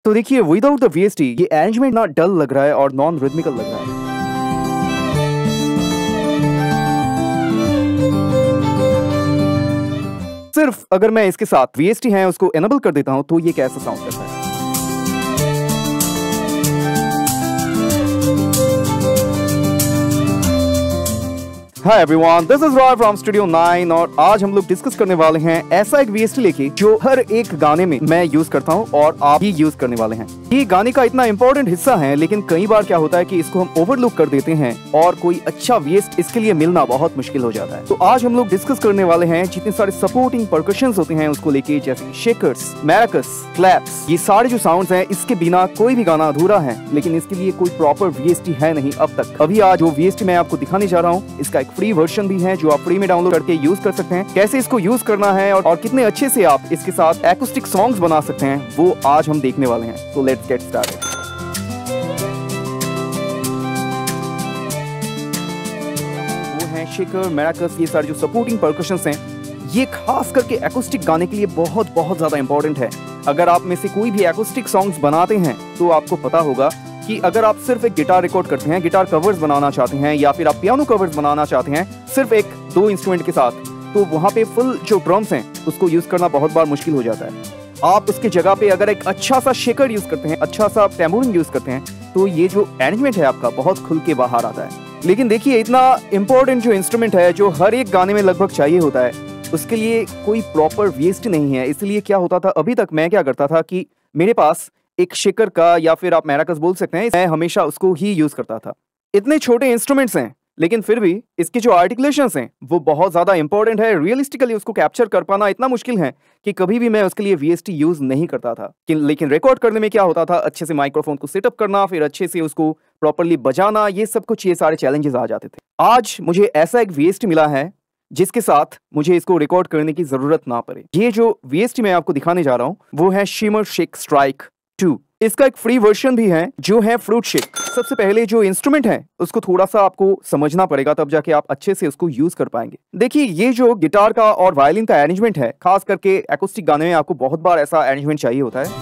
तो देखिए without the VST ये अरेंजमेंट ना डल लग रहा है और नॉन रिदमिकल लग रहा है। सिर्फ अगर मैं इसके साथ वीएसटी है उसको एनेबल कर देता हूं तो ये कैसा साउंड करता है। Hi everyone, this is Roy from studio 9 और आज हम लोग डिस्कस करने वाले हैं ऐसा एक वीएसटी लेके जो हर एक गाने में मैं यूज करता हूं और आप भी यूज करने वाले हैं। ये गाने का इतना इंपॉर्टेंट हिस्सा है, लेकिन कई बार क्या होता है कि इसको हम ओवरलुक कर देते हैं और कोई अच्छा वीएसटी इसके लिए मिलना बहुत मुश्किल हो जाता है। तो आज हम लोग डिस्कस करने वाले हैं जितने सारे सपोर्टिंग परकशंस होते हैं उसको लेके, जैसे शेकर्स, मैराकस, क्लैप्स, ये सारे जो साउंड्स हैं इसके बिना कोई भी गाना अधूरा है। लेकिन इसके लिए कोई प्रॉपर वीएसटी है नहीं अब तक। अभी आज जो वीएसटी मैं आपको दिखाने जा रहा हूँ इसका एक फ्री वर्जन भी है जो आप फ्री में डाउनलोड करके यूज कर सकते हैं। कैसे इसको यूज करना है और कितने अच्छे से आप इसके साथ एक्यूस्टिक सॉन्ग्स बना सकते हैं वो आज हम देखने वाले हैं। तो लेट्स गेट स्टार्टेड। वो है शेकर, मैराकस, ये सारे जो सपोर्टिंग परकशंस हैं ये खास करके एक्यूस्टिक गाने के लिए बहुत ज्यादा इंपॉर्टेंट है। अगर आप में से कोई भी एक्यूस्टिक सॉन्ग्स बनाते हैं तो आपको पता होगा कि अगर आप सिर्फ एक गिटार रिकॉर्ड करते हैं, गिटार कवर्स बनाना चाहते हैं या फिर आप पियानो कवर्स बनाना चाहते हैं सिर्फ एक दो इंस्ट्रूमेंट के साथ, तो वहाँ पे फुल जो ड्रम्स हैं उसको यूज करना बहुत बार मुश्किल हो जाता है। आप उसकी जगह पे अगर एक अच्छा सा शेकर यूज करते हैं, अच्छा सा टैम्बूरिन यूज करते हैं, तो ये जो अरेंजमेंट है आपका बहुत खुल के बाहर आता है। लेकिन देखिए इतना इंपॉर्टेंट जो इंस्ट्रूमेंट है जो हर एक गाने में लगभग चाहिए होता है, उसके लिए कोई प्रॉपर वीएसटी नहीं है। इसलिए क्या होता था, अभी तक मैं क्या करता था कि मेरे पास एक शेकर का या फिर आप मैराकस बोल सकते हैं, मैं हमेशा उसको ही यूज करता था। इतने छोटे इंस्ट्रूमेंट्स हैं लेकिन फिर भी इसके जो आर्टिकुलेशंस हैं वो बहुत ज्यादा इंपॉर्टेंट है। रियलिस्टिकली उसको कैप्चर कर पाना इतना मुश्किल है कि कभी भी मैं उसके लिए वीएसटी यूज नहीं करता था। लेकिन रिकॉर्ड करने में क्या होता था, अच्छे से माइक्रोफोन को सेटअप करना, फिर अच्छे से उसको प्रॉपरली बजाना, ये सब कुछ, ये सारे चैलेंजेस आ जाते थे। आज मुझे ऐसा एक वीएसटी मिला है जिसके साथ मुझे इसको रिकॉर्ड करने की जरूरत ना पड़े। ये जो वीएसटी मैं आपको दिखाने जा रहा हूँ वो है शिमर शेक स्ट्राइक 2। इसका एक फ्री वर्जन भी है जो है फ्रूट शेक। सबसे पहले जो इंस्ट्रूमेंट है उसको थोड़ा सा आपको समझना पड़ेगा, तब जाके आप अच्छे से उसको यूज कर पाएंगे। देखिए ये जो गिटार का और वायलिन का अरेंजमेंट है, खास करके एक्यूस्टिक गाने में आपको बहुत बार ऐसा अरेंजमेंट चाहिए होता है।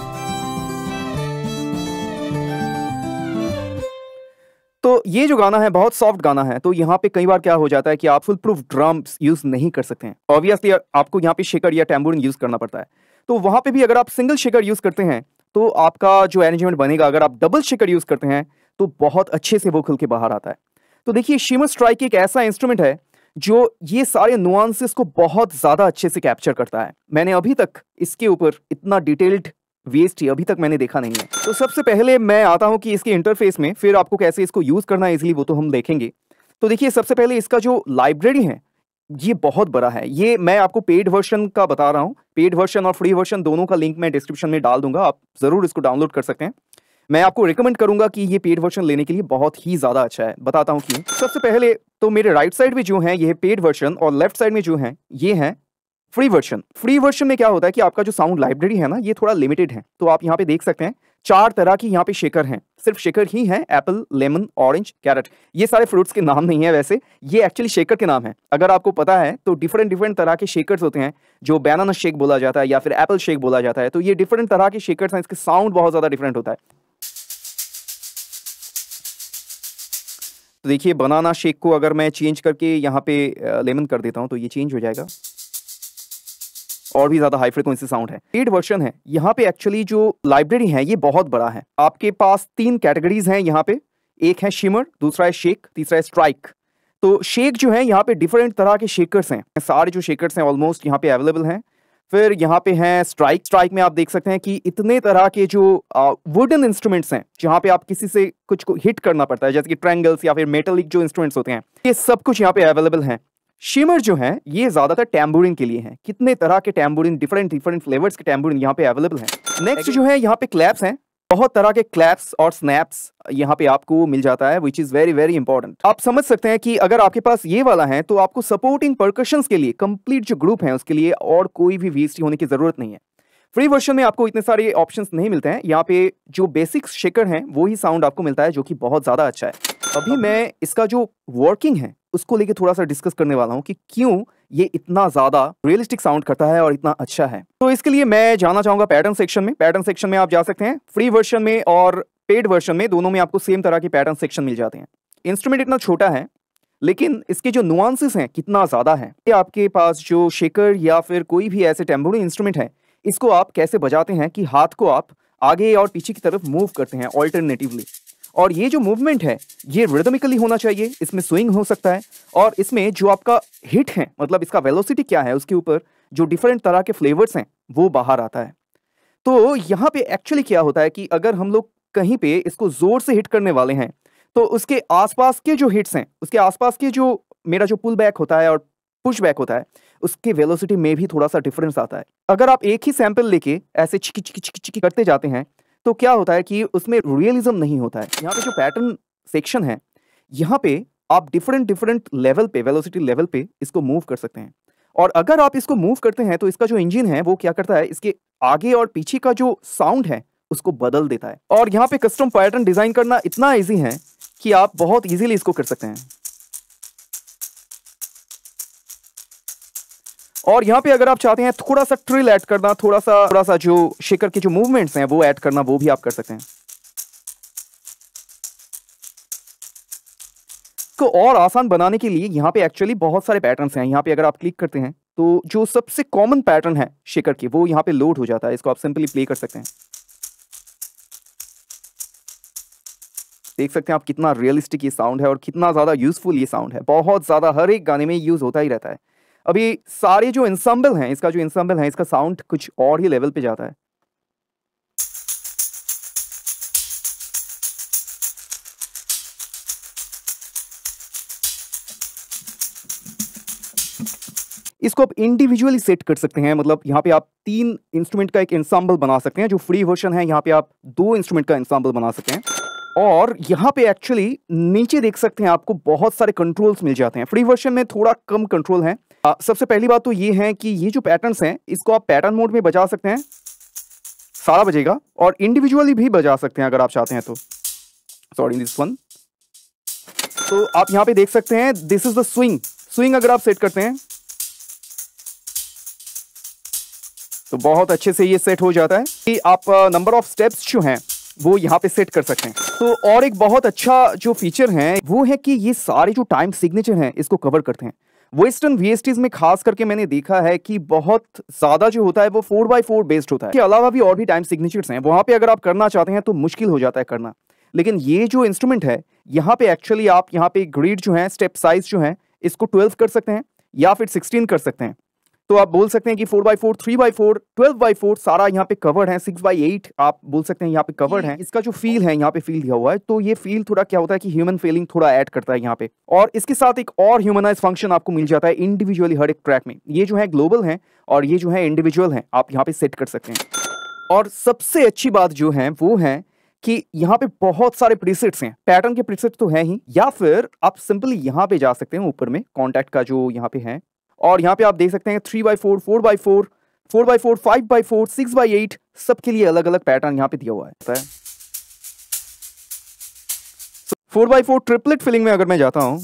तो ये जो गाना है बहुत सॉफ्ट गाना है, तो यहाँ पे कई बार क्या हो जाता है कि आप फुल प्रूफ ड्रम्स यूज नहीं कर सकते हैं। ऑब्वियसली आपको यहाँ पे शेकर या टैम्बूरिन यूज करना पड़ता है। तो वहां पे भी अगर आप सिंगल शेकर यूज करते हैं तो आपका जो अरेंजमेंट बनेगा, अगर आप डबल शेकर यूज करते हैं तो बहुत अच्छे से वो खुल के बाहर आता है। तो देखिए शिमर स्ट्राइक एक ऐसा इंस्ट्रूमेंट है जो ये सारे नुआंसेस को बहुत ज्यादा अच्छे से कैप्चर करता है। मैंने अभी तक इसके ऊपर इतना डिटेल्ड वीएसटी अभी तक मैंने देखा नहीं है। तो सबसे पहले मैं आता हूं कि इसके इंटरफेस में, फिर आपको कैसे इसको यूज करना है इजीली वो तो हम देखेंगे। तो देखिए सबसे पहले इसका जो लाइब्रेरी है ये बहुत बड़ा है। ये मैं आपको पेड वर्जन का बता रहा हूँ। पेड वर्जन और फ्री वर्जन दोनों का लिंक मैं डिस्क्रिप्शन में डाल दूंगा, आप जरूर इसको डाउनलोड कर सकते हैं। मैं आपको रिकमेंड करूंगा कि ये पेड वर्जन लेने के लिए बहुत ही ज्यादा अच्छा है। बताता हूँ क्यों। सबसे पहले तो मेरे राइट साइड में जो है ये पेड वर्जन और लेफ्ट साइड में जो है ये है फ्री वर्जन। फ्री वर्जन में क्या होता है कि आपका जो साउंड लाइब्रेरी है ना ये थोड़ा लिमिटेड है। तो आप यहाँ पे देख सकते हैं 4 तरह की यहाँ पे शेकर हैं, सिर्फ शेकर ही हैं, एप्पल, लेमन, ऑरेंज, कैरेट। ये सारे फ्रूट्स के नाम नहीं है, वैसे ये एक्चुअली शेकर के नाम है। अगर आपको पता है तो डिफरेंट तरह के शेकर्स होते हैं, जो बनाना शेक बोला जाता है या फिर एप्पल शेक बोला जाता है। तो ये डिफरेंट तरह के शेकर्स हैं, इसके साउंड बहुत ज्यादा डिफरेंट होता है। तो देखिए बनाना शेक को अगर मैं चेंज करके यहाँ पे लेमन कर देता हूँ तो ये चेंज हो जाएगा, और भी ज्यादा हाई फ्रीक्वेंसी साउंड है। पेड वर्जन है। यहाँ पे एक्चुअली जो लाइब्रेरी है ये बहुत बड़ा है। आपके पास 3 कैटेगरीज हैं यहाँ पे, एक है शिमर, दूसरा है शेक, तीसरा है स्ट्राइक। तो शेक जो है यहाँ पे डिफरेंट तरह के शेकर्स हैं, सारे जो शेकर्स हैं ऑलमोस्ट यहाँ पे अवेलेबल हैं। फिर यहाँ पे है स्ट्राइक। स्ट्राइक में आप देख सकते हैं कि इतने तरह के जो वुडन इंस्ट्रूमेंट्स हैं जहाँ पे आप किसी से कुछ को हिट करना पड़ता है, जैसे कि ट्रायंगल्स या फिर मेटलिक जो इंस्ट्रूमेंट्स होते हैं, ये सब कुछ यहाँ पे अवेलेबल है। शिमर जो है ये ज्यादातर टैम्बूरिन के लिए है। कितने तरह के टैम्बूरिन, डिफरेंट फ्लेवर्स के टैम्बूरिन यहाँ पे अवेलेबल हैं। नेक्स्ट जो है यहाँ पे क्लैप्स हैं, बहुत तरह के क्लैप्स और स्नैप्स यहाँ पे आपको मिल जाता है, विच इज वेरी इंपॉर्टेंट। आप समझ सकते हैं कि अगर आपके पास ये वाला है तो आपको सपोर्टिंग परकशंस के लिए कंप्लीट जो ग्रुप है उसके लिए और कोई भी वीएसटी होने की जरूरत नहीं है। फ्री वर्जन में आपको इतने सारे ऑप्शंस नहीं मिलते हैं। यहाँ पे जो बेसिक शेकर हैं वो ही साउंड आपको मिलता है, जो कि बहुत ज्यादा अच्छा है। अभी मैं इसका जो वर्किंग है उसको लेके थोड़ा सा डिस्कस करने वाला हूँ कि क्यों ये इतना ज्यादा रियलिस्टिक साउंड करता है और इतना अच्छा है। तो इसके लिए मैं जाना चाहूंगा पैटर्न सेक्शन में। पैटर्न सेक्शन में आप जा सकते हैं, फ्री वर्जन में और पेड वर्जन में, दोनों में आपको सेम तरह के पैटर्न सेक्शन मिल जाते हैं। इंस्ट्रूमेंट इतना छोटा है लेकिन इसके जो नुआंसेस हैं कितना ज्यादा है। ये आपके पास जो शेकर या फिर कोई भी ऐसे टेम्पोरिन इंस्ट्रूमेंट है, इसको आप कैसे बजाते हैं कि हाथ को आप आगे और पीछे की तरफ मूव करते हैं ऑल्टरनेटिवली। और ये जो मूवमेंट है ये रिदमिकली होना चाहिए, इसमें स्विंग हो सकता है और इसमें जो आपका हिट है, मतलब इसका वेलोसिटी क्या है, उसके ऊपर जो डिफरेंट तरह के फ्लेवर्स हैं वो बाहर आता है। तो यहाँ पे एक्चुअली क्या होता है कि अगर हम लोग कहीं पे इसको जोर से हिट करने वाले हैं तो उसके आसपास के जो हिट्स हैं, उसके आसपास के जो मेरा जो पुल बैक होता है और पुश बैक होता है, उसके वेलोसिटी में भी थोड़ा सा डिफरेंस आता है। अगर आप एक ही सैंपल लेके ऐसे चिकी चिकी चिकी चिकी करते जाते हैं तो क्या होता है कि उसमें रियलिज्म नहीं होता है। यहाँ पे जो पैटर्न सेक्शन है, यहाँ पे आप डिफरेंट डिफरेंट लेवल पे, वेलोसिटी लेवल पे इसको मूव कर सकते हैं। और अगर आप इसको मूव करते हैं तो इसका जो इंजन है वो क्या करता है, इसके आगे और पीछे का जो साउंड है उसको बदल देता है। और यहाँ पे कस्टम पैटर्न डिजाइन करना इतना ईजी है कि आप बहुत इजीली इसको कर सकते हैं। और यहाँ पे अगर आप चाहते हैं थोड़ा सा ट्रिल ऐड करना, थोड़ा सा जो शेकर के जो मूवमेंट्स हैं वो ऐड करना, वो भी आप कर सकते हैं। को और आसान बनाने के लिए यहाँ पे एक्चुअली बहुत सारे पैटर्न्स हैं। यहाँ पे अगर आप क्लिक करते हैं तो जो सबसे कॉमन पैटर्न है शेकर के वो यहाँ पे लोड हो जाता है। इसको आप सिंपली प्ले कर सकते हैं। देख सकते हैं आप कितना रियलिस्टिक ये साउंड है और कितना ज्यादा यूजफुल ये साउंड है। बहुत ज्यादा हर एक गाने में यूज होता ही रहता है। अभी सारे जो इंसेंबल हैं, इसका जो इंसेंबल है, इसका साउंड कुछ और ही लेवल पे जाता है। इसको आप इंडिविजुअली सेट कर सकते हैं, मतलब यहाँ पे आप 3 इंस्ट्रूमेंट का एक इंसेंबल बना सकते हैं। जो फ्री वर्जन है यहाँ पे आप 2 इंस्ट्रूमेंट का इंसेंबल बना सकते हैं। और यहाँ पे एक्चुअली नीचे देख सकते हैं आपको बहुत सारे कंट्रोल्स मिल जाते हैं। फ्री वर्जन में थोड़ा कम कंट्रोल है। सबसे पहली बात तो ये है कि ये जो पैटर्न्स हैं इसको आप पैटर्न मोड में बजा सकते हैं, सारा बजेगा, और इंडिविजुअली भी बजा सकते हैं अगर आप चाहते हैं तो। Sorry this one. तो आप यहाँ पे देख सकते हैं दिस इज द स्विंग अगर आप सेट करते हैं तो बहुत अच्छे से ये सेट हो जाता है कि आप नंबर ऑफ स्टेप्स जो हैं वो यहाँ पे सेट कर सकते हैं। तो और एक बहुत अच्छा जो फीचर है वो है कि ये सारे जो टाइम सिग्नेचर हैं इसको कवर करते हैं। वेस्टर्न वीएसटीज में खास करके मैंने देखा है कि बहुत ज्यादा जो होता है वो 4x4 बेस्ड होता है। इसके अलावा भी और भी टाइम सिग्नेचर्स हैं, वहां पे अगर आप करना चाहते हैं तो मुश्किल हो जाता है करना। लेकिन ये जो इंस्ट्रूमेंट है यहाँ पे एक्चुअली आप यहाँ पे ग्रिड जो है, स्टेप साइज जो है, इसको 12 कर सकते हैं या फिर 16 कर सकते हैं। तो आप बोल सकते हैं कि 4x4, 3x4, 12x4 सारा यहाँ पे कवर्ड है। 6x8 आप बोल सकते हैं यहाँ पे कवर्ड है। इसका जो फील है यहाँ पे फील दिया हुआ है, तो ये फील थोड़ा क्या होता है कि ह्यूमन फीलिंग थोड़ा ऐड करता है यहाँ पे। और इसके साथ एक और ह्यूमनाइज फंक्शन आपको मिल जाता है इंडिविजुअली हर एक ट्रैक में। ये जो है ग्लोबल है और ये जो है इंडिविजुअल है, आप यहाँ पे सेट कर सकते हैं। और सबसे अच्छी बात जो है वो है कि यहाँ पे बहुत सारे प्रीसेट्स हैं। पैटर्न के प्रीसेट तो है ही, या फिर आप सिंपली यहाँ पे जा सकते हैं ऊपर में कॉन्टैक्ट का जो यहाँ पे है, और यहाँ पे आप देख सकते हैं 3x4, 4x4, 4x4, 5x4, 6x8 सबके लिए अलग अलग पैटर्न यहाँ पे दिया हुआ है। 4x4 ट्रिपलेट फिलिंग में अगर मैं जाता हूं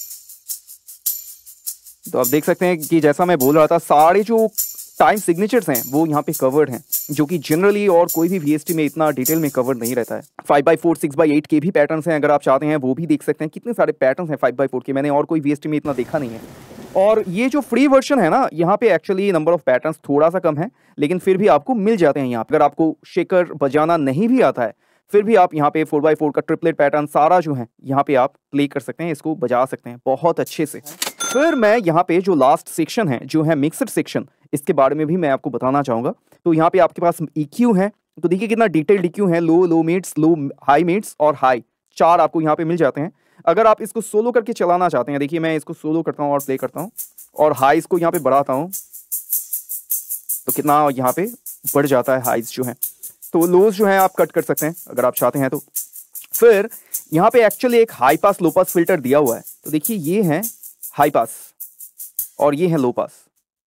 तो आप देख सकते हैं कि जैसा मैं बोल रहा था, सारे जो टाइम सिग्नेचर्स हैं वो यहाँ पे कवर्ड हैं, जो कि जनरली और कोई भी वीएसटी में इतना डिटेल में कवर नहीं रहता है। 5x4, 6x8 के भी पैटर्न्स हैं, अगर आप चाहते हैं वो भी देख सकते हैं। कितने सारे पैटर्न्स हैं 5x4 के, मैंने और कोई वीएसटी में इतना देखा नहीं है। और ये जो फ्री वर्जन है ना, यहाँ पे एक्चुअली नंबर ऑफ पैटर्न्स थोड़ा सा कम है, लेकिन फिर भी आपको मिल जाते हैं यहाँ पे। अगर आपको शेकर बजाना नहीं भी आता है फिर भी आप यहाँ पे 4x4 का ट्रिपलेट पैटर्न सारा जो है यहाँ पे आप प्ले कर सकते हैं, इसको बजा सकते हैं बहुत अच्छे से। फिर मैं यहाँ पे जो लास्ट सेक्शन है जो है मिक्सड सेक्शन, इसके बारे में भी मैं आपको बताना चाहूंगा। तो यहाँ पे आपके पास EQ है, तो देखिए कितना डिटेल्ड EQ है। Low mids, low high mids और हाई, 4 आपको यहाँ पे मिल जाते हैं। अगर आप इसको सोलो करके चलाना चाहते हैं, देखिए मैं इसको सोलो करता हूँ और प्ले करता हूँ और हाई इसको यहाँ पे बढ़ाता हूँ तो कितना यहाँ पे बढ़ जाता है हाइज जो है। तो लोज जो है आप कट कर सकते हैं अगर आप चाहते हैं तो। फिर यहाँ पे एक्चुअली एक हाई पास लो पास फिल्टर दिया हुआ है, तो देखिए ये है हाई पास और ये है लो पास।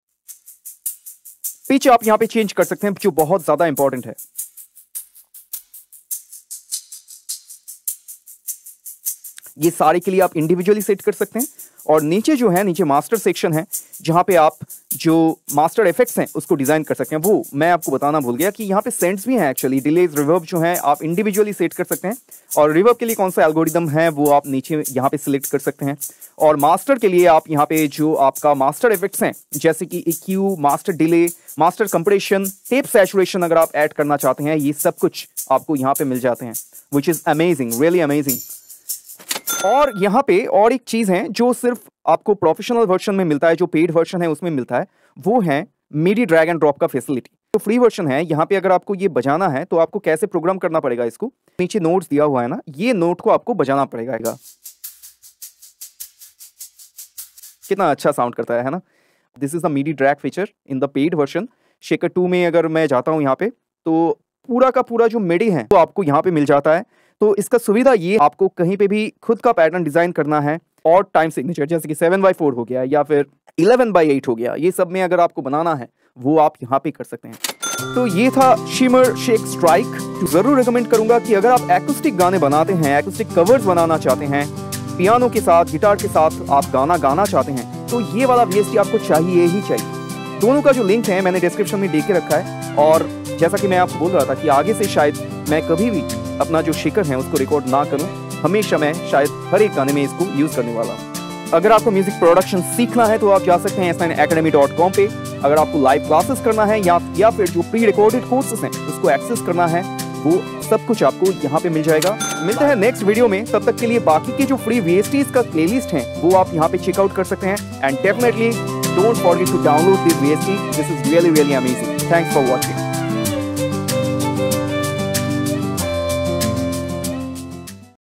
पिच आप यहाँ पे चेंज कर सकते हैं जो बहुत ज्यादा इंपॉर्टेंट है। ये सारे के लिए आप इंडिविजुअली सेट कर सकते हैं और नीचे जो है, नीचे मास्टर सेक्शन है जहाँ पे आप जो मास्टर इफेक्ट्स हैं उसको डिजाइन कर सकते हैं। वो मैं आपको बताना भूल गया कि यहाँ पे सेंट्स भी हैं एक्चुअली, डिलेज, रिवर्ब जो है आप इंडिविजुअली सेट कर सकते हैं। और रिवर्ब के लिए कौन सा एल्गोरिदम है वो आप नीचे यहाँ पे सिलेक्ट कर सकते हैं। और मास्टर के लिए आप यहाँ पे जो आपका मास्टर इफेक्ट्स हैं जैसे कि EQ, master delay, master compression, tape saturation अगर आप ऐड करना चाहते हैं, ये सब कुछ आपको यहाँ पे मिल जाते हैं, which is amazing, really amazing. और यहाँ पे और एक चीज है जो सिर्फ आपको प्रोफेशनल वर्जन में मिलता है, जो पेड वर्जन है उसमें मिलता है, वो है मिडी ड्रैग एंड ड्रॉप का फैसिलिटी। तो फ्री वर्जन है, यहाँ पे अगर आपको ये बजाना है तो आपको कैसे प्रोग्राम करना पड़ेगा, इसको नीचे नोट्स दिया हुआ है ना, ये नोट को आपको बजाना पड़ेगा। कितना अच्छा साउंड करता है ना। This is the MIDI drag feature in the paid version. Shaker 2 में अगर मैं जाता हूँ यहाँ पे तो पूरा का पूरा जो मिडी है वो आपको यहाँ पे मिल जाता है। तो इसका सुविधा ये, आपको कहीं पे भी खुद का पैटर्न डिजाइन करना है और टाइम सिग्नेचर जैसे कि 7/4 हो गया या फिर 11/8 हो गया, ये सब में अगर आपको बनाना है वो आप यहाँ पे कर सकते हैं। तो ये था शिमर शेक स्ट्राइक। तो जरूर रिकमेंड करूंगा कि अगर आप एक्यूस्टिक गाने बनाते हैं, एक्यूस्टिक कवर्स बनाना चाहते हैं, पियानो के साथ, गिटार के साथ आप गाना गाना चाहते हैं, तो ये वाला VST आपको चाहिए ही चाहिए। दोनों का जो लिंक है मैंने डिस्क्रिप्शन में दे के रखा है। और जैसा कि मैं आपको बोल रहा था कि आगे से शायद मैं कभी भी अपना जो शेकर है उसको रिकॉर्ड ना करूं, हमेशा मैं शायद हर एक गाने में इसको यूज करने वाला हूं। अगर आपको म्यूजिक प्रोडक्शन सीखना है तो आप जा सकते हैं s9academy.com पे। अगर आपको लाइव क्लासेस करना है या फिर जो प्री रिकॉर्डेड कोर्सेज हैं उसको एक्सेस करना है, वो सब कुछ आपको यहाँ पे मिल जाएगा। मिलते हैं नेक्स्ट वीडियो में, तब तक के लिए बाकी के जो फ्री VSTs का प्लेलिस्ट है वो आप यहाँ पे चेकआउट कर सकते हैं। And definitely don't forget to download this VST, this is really amazing. Thanks for watching.